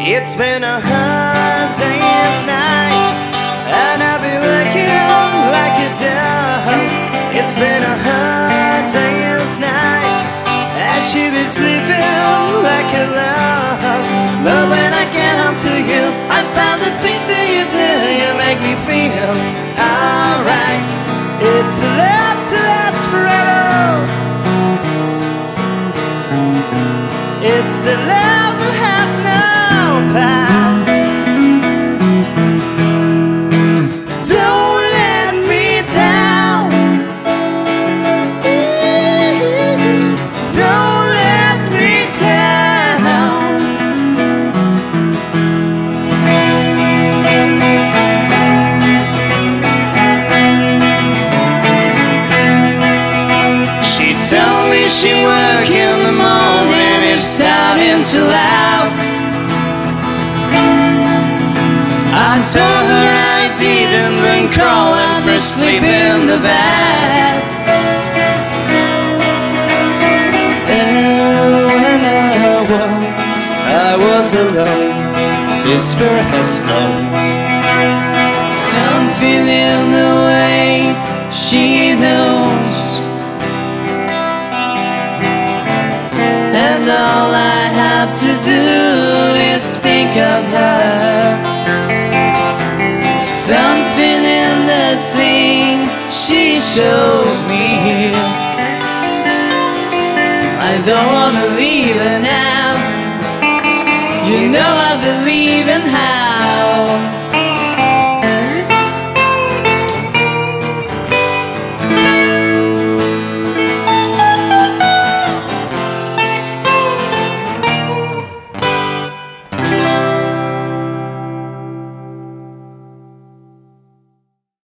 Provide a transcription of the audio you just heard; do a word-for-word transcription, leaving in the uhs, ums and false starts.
It's been a hard day's night, and I've been working like a dog. It's been a hard day's night, I should be sleeping like a log. But when I get home to you, I found the things that you do, you make me feel alright. It's a love to last forever. It's the love that has no past. Don't let me down. Don't let me down. She told me she work in the morning, it's starting to laugh. I told her I didn't, then crawling for sleep in the bed. And when I woke, I was alone. This spirit has flown. Something in the way she knows, and all I have to do is think of her. Something in the thing she shows me, I don't wanna leave her now. You know I believe in how